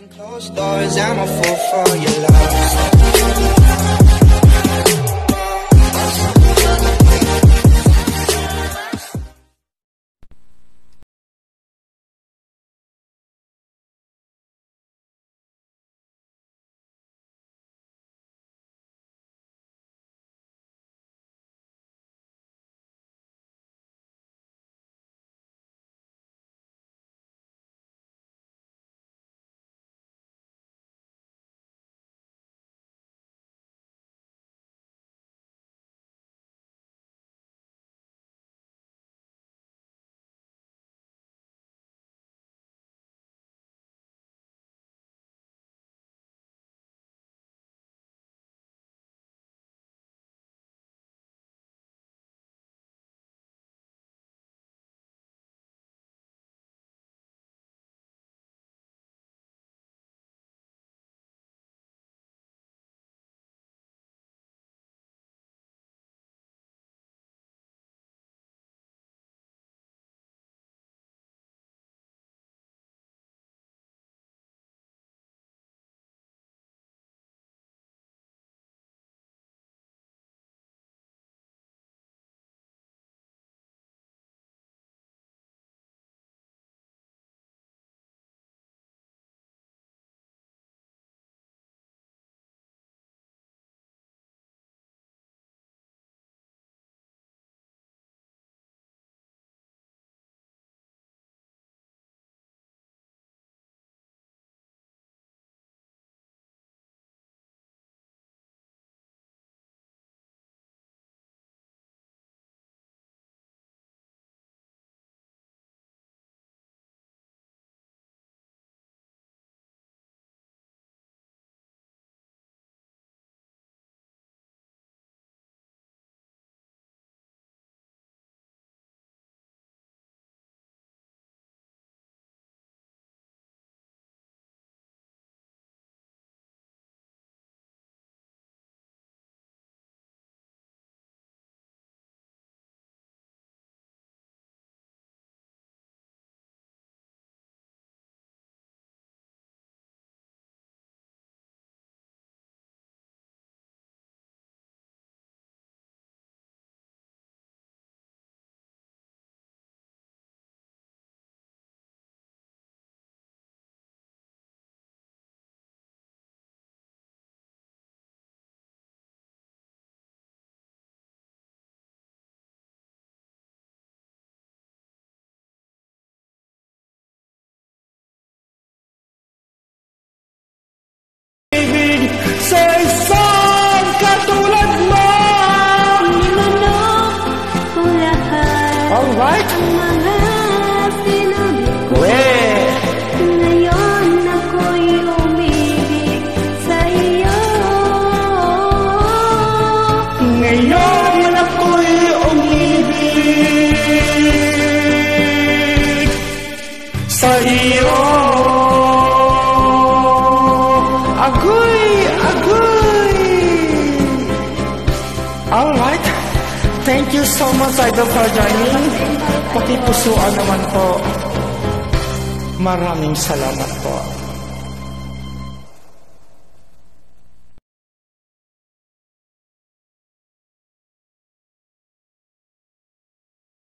Closed doors, I'm a fool for your love. Sa isang katulad mo, Imanok ko lahat alright? ang mga sinabi ko. Ngayon ako'y umibig sa iyo. Ngayon ako'y umibig sa iyo. Agoy! Alright. Thank you so much, Idol, for joining. Pakipusuan naman po. Maraming salamat po.